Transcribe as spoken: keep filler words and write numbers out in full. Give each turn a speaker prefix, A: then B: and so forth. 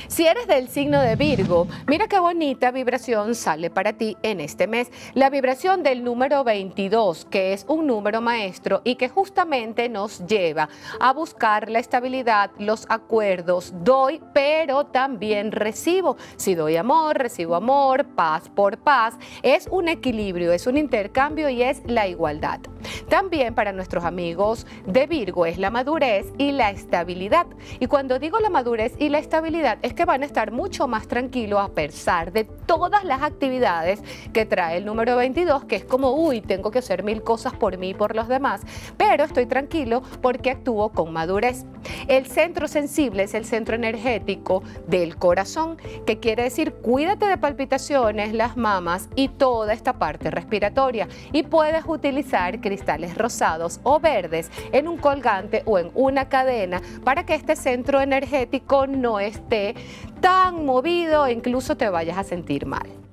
A: Si eres del signo de Virgo, mira qué bonita vibración sale para ti en este mes. La vibración del número veintidós, que es un número maestro y que justamente nos lleva a buscar la estabilidad, los acuerdos. Doy, pero también recibo. Si doy amor, recibo amor, paz por paz. Es un equilibrio, es un intercambio y es la igualdad. También para nuestros amigos de Virgo es la madurez y la estabilidad. Y cuando digo la madurez y la estabilidad es que van a estar mucho más tranquilos a pesar de todas las actividades que trae el número veintidós, que es como, uy, tengo que hacer mil cosas por mí y por los demás, pero estoy tranquilo porque actúo con madurez. El centro sensible es el centro energético del corazón, que quiere decir cuídate de palpitaciones, las mamas y toda esta parte respiratoria, y puedes utilizar cristales rosados o verdes en un colgante o en una cadena para que este centro energético no esté tan movido e incluso te vayas a sentir mal.